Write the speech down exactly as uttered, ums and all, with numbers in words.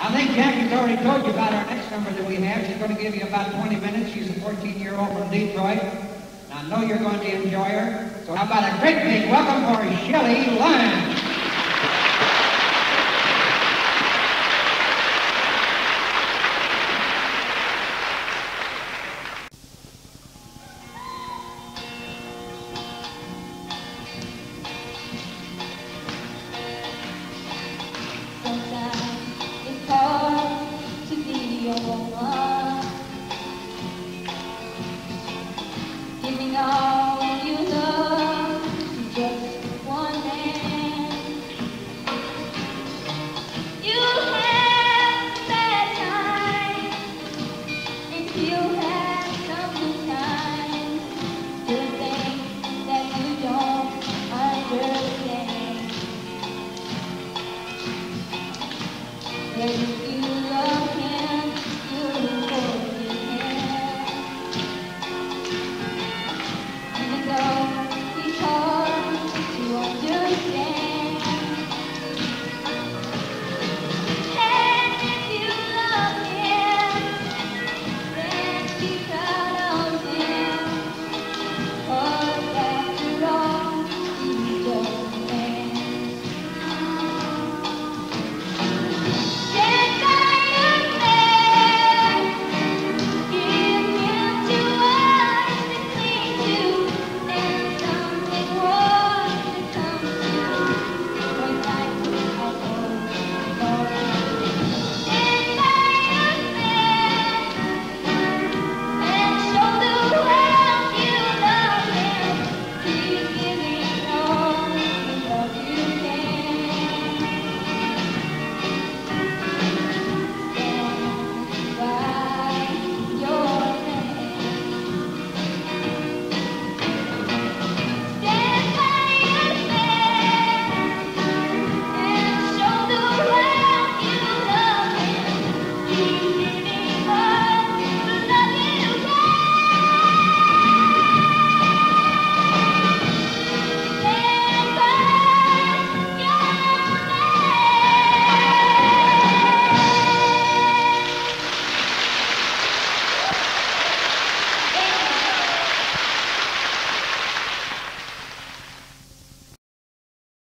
I think Jackie's already told you about our next number that we have. She's going to give you about twenty minutes. She's a fourteen-year-old from Detroit. And I know you're going to enjoy her. So how about a great big welcome for Shelly Lyons. Giving all you love to just one man. You have bad times and you have some good times. Good things that you don't understand. Where you